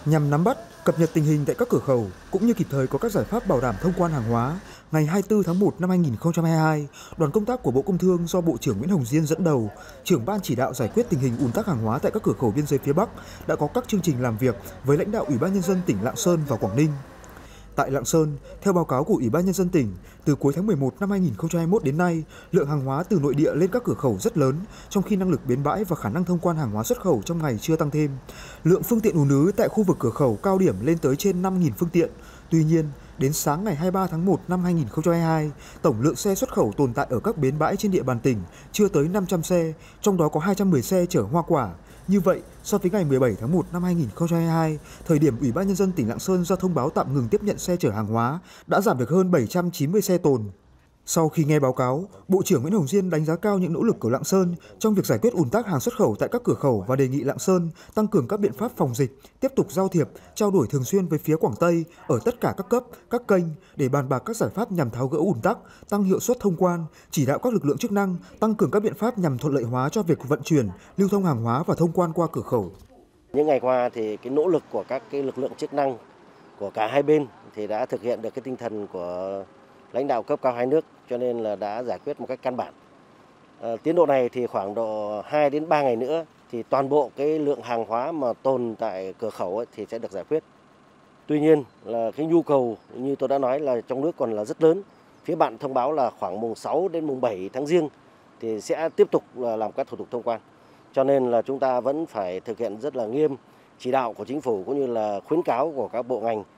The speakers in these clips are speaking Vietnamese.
Nhằm nắm bắt, cập nhật tình hình tại các cửa khẩu cũng như kịp thời có các giải pháp bảo đảm thông quan hàng hóa, ngày 24 tháng 1 năm 2022, đoàn công tác của Bộ Công Thương do Bộ trưởng Nguyễn Hồng Diên dẫn đầu, trưởng ban chỉ đạo giải quyết tình hình ùn tắc hàng hóa tại các cửa khẩu biên giới phía Bắc đã có các chương trình làm việc với lãnh đạo Ủy ban nhân dân tỉnh Lạng Sơn và Quảng Ninh. Tại Lạng Sơn, theo báo cáo của Ủy ban nhân dân tỉnh, từ cuối tháng 11 năm 2021 đến nay, lượng hàng hóa từ nội địa lên các cửa khẩu rất lớn, trong khi năng lực bến bãi và khả năng thông quan hàng hóa xuất khẩu trong ngày chưa tăng thêm. Lượng phương tiện ùn ứ tại khu vực cửa khẩu cao điểm lên tới trên 5.000 phương tiện. Tuy nhiên, đến sáng ngày 23 tháng 1 năm 2022, tổng lượng xe xuất khẩu tồn tại ở các bến bãi trên địa bàn tỉnh chưa tới 500 xe, trong đó có 210 xe chở hoa quả. Như vậy, so với ngày 17 tháng 1 năm 2022, thời điểm Ủy ban nhân dân tỉnh Lạng Sơn ra thông báo tạm ngừng tiếp nhận xe chở hàng hóa, đã giảm được hơn 790 xe tồn. Sau khi nghe báo cáo, Bộ trưởng Nguyễn Hồng Diên đánh giá cao những nỗ lực của Lạng Sơn trong việc giải quyết ùn tắc hàng xuất khẩu tại các cửa khẩu và đề nghị Lạng Sơn tăng cường các biện pháp phòng dịch, tiếp tục giao thiệp, trao đổi thường xuyên với phía Quảng Tây ở tất cả các cấp, các kênh để bàn bạc các giải pháp nhằm tháo gỡ ùn tắc, tăng hiệu suất thông quan, chỉ đạo các lực lượng chức năng tăng cường các biện pháp nhằm thuận lợi hóa cho việc vận chuyển, lưu thông hàng hóa và thông quan qua cửa khẩu. Những ngày qua thì cái nỗ lực của các cái lực lượng chức năng của cả hai bên thì đã thực hiện được cái tinh thần của lãnh đạo cấp cao hai nước, cho nên là đã giải quyết một cách căn bản. Tiến độ này thì khoảng độ 2 đến 3 ngày nữa thì toàn bộ cái lượng hàng hóa mà tồn tại cửa khẩu ấy thì sẽ được giải quyết. Tuy nhiên là cái nhu cầu như tôi đã nói là trong nước còn là rất lớn. Phía bạn thông báo là khoảng mùng 6 đến mùng 7 tháng Giêng thì sẽ tiếp tục làm các thủ tục thông quan. Cho nên là chúng ta vẫn phải thực hiện rất là nghiêm chỉ đạo của chính phủ cũng như là khuyến cáo của các bộ ngành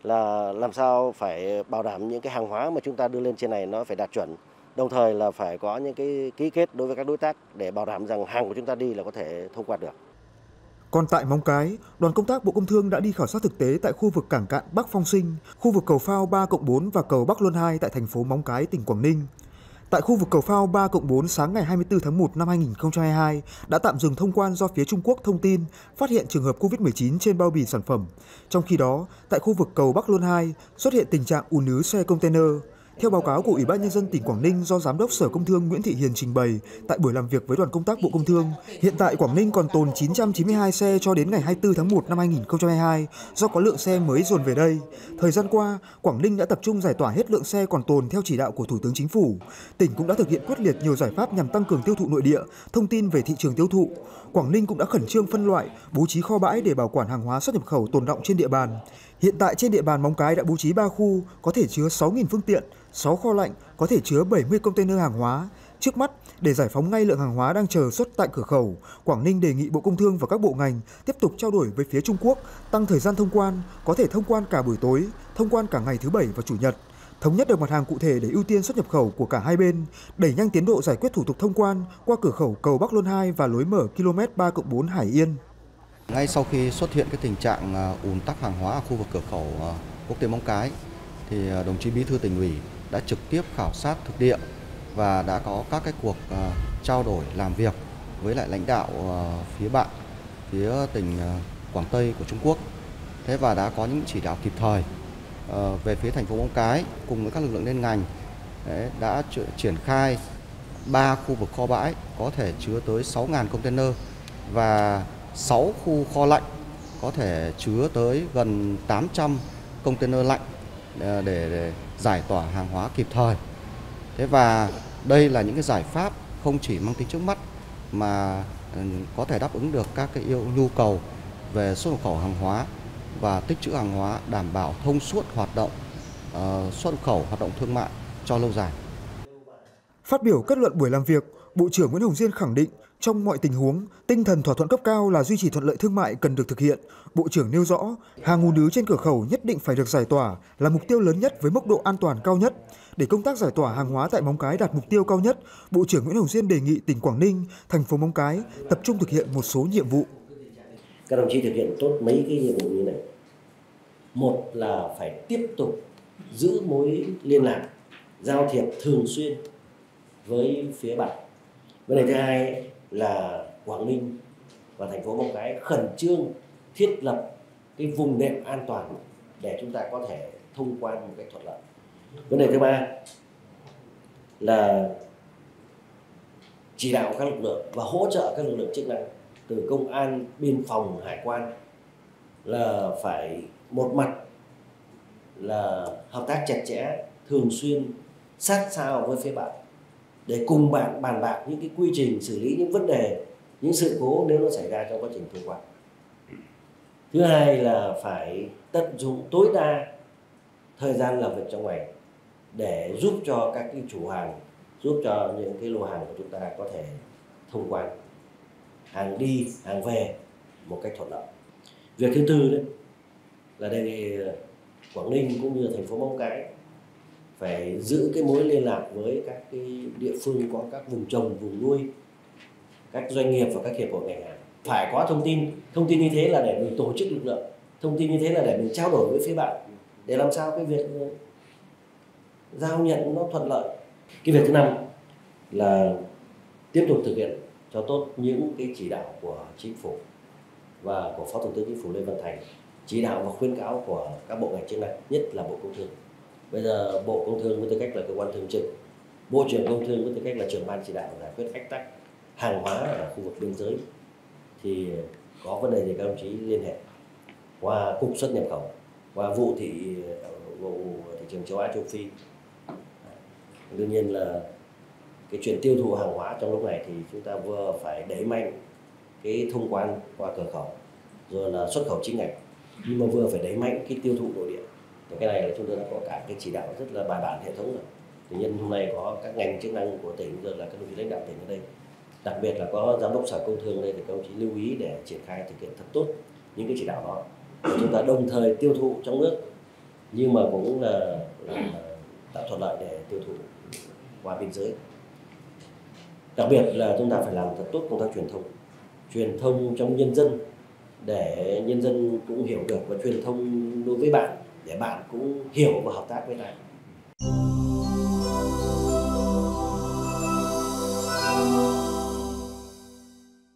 là làm sao phải bảo đảm những cái hàng hóa mà chúng ta đưa lên trên này nó phải đạt chuẩn. Đồng thời là phải có những cái ký kết đối với các đối tác để bảo đảm rằng hàng của chúng ta đi là có thể thông quan được. Còn tại Móng Cái, đoàn công tác Bộ Công Thương đã đi khảo sát thực tế tại khu vực cảng cạn Bắc Phong Sinh, khu vực cầu phao 3+4 và cầu Bắc Luân 2 tại thành phố Móng Cái, tỉnh Quảng Ninh. Tại khu vực cầu phao 3+4 sáng ngày 24 tháng 1 năm 2022 đã tạm dừng thông quan do phía Trung Quốc thông tin phát hiện trường hợp COVID-19 trên bao bì sản phẩm. Trong khi đó, tại khu vực cầu Bắc Luân 2 xuất hiện tình trạng ùn ứ xe container. Theo báo cáo của Ủy ban nhân dân tỉnh Quảng Ninh do Giám đốc Sở Công Thương Nguyễn Thị Hiền trình bày tại buổi làm việc với đoàn công tác Bộ Công Thương, hiện tại Quảng Ninh còn tồn 992 xe cho đến ngày 24 tháng 1 năm 2022 do có lượng xe mới dồn về đây. Thời gian qua, Quảng Ninh đã tập trung giải tỏa hết lượng xe còn tồn theo chỉ đạo của Thủ tướng Chính phủ. Tỉnh cũng đã thực hiện quyết liệt nhiều giải pháp nhằm tăng cường tiêu thụ nội địa, thông tin về thị trường tiêu thụ. Quảng Ninh cũng đã khẩn trương phân loại, bố trí kho bãi để bảo quản hàng hóa xuất nhập khẩu tồn đọng trên địa bàn. Hiện tại trên địa bàn Móng Cái đã bố trí 3 khu có thể chứa 6.000 phương tiện, 6 kho lạnh có thể chứa 70 container hàng hóa. Trước mắt, để giải phóng ngay lượng hàng hóa đang chờ xuất tại cửa khẩu, Quảng Ninh đề nghị Bộ Công Thương và các bộ ngành tiếp tục trao đổi với phía Trung Quốc, tăng thời gian thông quan, có thể thông quan cả buổi tối, thông quan cả ngày thứ Bảy và Chủ nhật. Thống nhất được mặt hàng cụ thể để ưu tiên xuất nhập khẩu của cả hai bên, đẩy nhanh tiến độ giải quyết thủ tục thông quan qua cửa khẩu cầu Bắc Luân 2 và lối mở km 3+4 Hải Yên. Ngay sau khi xuất hiện cái tình trạng ùn tắc hàng hóa ở khu vực cửa khẩu quốc tế Móng Cái, thì đồng chí Bí thư Tỉnh ủy đã trực tiếp khảo sát thực địa và đã có các cái cuộc trao đổi làm việc với lại lãnh đạo phía bạn, phía tỉnh Quảng Tây của Trung Quốc. Thế và đã có những chỉ đạo kịp thời về phía thành phố Móng Cái cùng với các lực lượng liên ngành đã triển khai 3 khu vực kho bãi có thể chứa tới 6.000 container và 6 khu kho lạnh có thể chứa tới gần 800 container lạnh để giải tỏa hàng hóa kịp thời. Thế và đây là những cái giải pháp không chỉ mang tính trước mắt mà có thể đáp ứng được các cái nhu cầu về xuất nhập khẩu hàng hóa và tích trữ hàng hóa, đảm bảo thông suốt hoạt động xuất nhập khẩu, hoạt động thương mại cho lâu dài. Phát biểu kết luận buổi làm việc, Bộ trưởng Nguyễn Hồng Diên khẳng định trong mọi tình huống, tinh thần thỏa thuận cấp cao là duy trì thuận lợi thương mại cần được thực hiện. Bộ trưởng nêu rõ, hàng ùn ứ trên cửa khẩu nhất định phải được giải tỏa là mục tiêu lớn nhất với mức độ an toàn cao nhất. Để công tác giải tỏa hàng hóa tại Móng Cái đạt mục tiêu cao nhất, Bộ trưởng Nguyễn Hồng Diên đề nghị tỉnh Quảng Ninh, thành phố Móng Cái tập trung thực hiện một số nhiệm vụ. Các đồng chí thực hiện tốt mấy cái nhiệm vụ như này. Một là phải tiếp tục giữ mối liên lạc, giao thiệp thường xuyên với phía bạn. Vấn đề thứ hai là Quảng Ninh và thành phố Móng Cái khẩn trương thiết lập cái vùng đệm an toàn để chúng ta có thể thông quan một cách thuận lợi. Vấn đề thứ ba là chỉ đạo các lực lượng và hỗ trợ các lực lượng chức năng từ công an, biên phòng, hải quan là phải một mặt là hợp tác chặt chẽ, thường xuyên sát sao với phía bạn để cùng bạn bàn bạc những cái quy trình xử lý những vấn đề, những sự cố nếu nó xảy ra trong quá trình thông quan. Thứ hai là phải tận dụng tối đa thời gian làm việc trong ngày để giúp cho các cái chủ hàng, giúp cho những cái lô hàng của chúng ta có thể thông quan, hàng đi, hàng về một cách thuận lợi. Việc thứ tư đấy là đề nghị Quảng Ninh cũng như thành phố Móng Cái phải giữ cái mối liên lạc với các cái địa phương có các vùng trồng, vùng nuôi, các doanh nghiệp và các hiệp hội ngành hàng. Phải có thông tin như thế là để mình tổ chức lực lượng, thông tin như thế là để mình trao đổi với phía bạn để làm sao cái việc giao nhận nó thuận lợi. Cái việc thứ năm là tiếp tục thực hiện cho tốt những cái chỉ đạo của Chính phủ và của Phó Thủ tướng Chính phủ Lê Văn Thành, chỉ đạo và khuyến cáo của các bộ ngành chức năng, nhất là Bộ Công Thương. Bây giờ Bộ Công Thương với tư cách là cơ quan thường trực, Bộ trưởng Công Thương với tư cách là trưởng ban chỉ đạo giải quyết ách tắc hàng hóa ở khu vực biên giới, thì có vấn đề gì các đồng chí liên hệ qua Cục Xuất nhập khẩu, qua vụ thị trường châu Á châu Phi. Đương nhiên là cái chuyện tiêu thụ hàng hóa trong lúc này thì chúng ta vừa phải đẩy mạnh cái thông quan qua cửa khẩu, rồi là xuất khẩu chính ngạch, nhưng mà vừa phải đẩy mạnh cái tiêu thụ nội địa. Thì cái này là chúng tôi đã có cả cái chỉ đạo rất là bài bản hệ thống rồi. Thì nhân hôm nay có các ngành chức năng của tỉnh, rồi là các đồng chí lãnh đạo tỉnh ở đây, đặc biệt là có giám đốc Sở Công Thương đây, thì các đồng chí lưu ý để triển khai thực hiện thật tốt những cái chỉ đạo đó. Để chúng ta đồng thời tiêu thụ trong nước, nhưng mà cũng là tạo thuận lợi để tiêu thụ qua biên giới. Đặc biệt là chúng ta phải làm thật tốt công tác truyền thông trong nhân dân, để nhân dân cũng hiểu được, và truyền thông đối với bạn để bạn cũng hiểu và hợp tác với ta.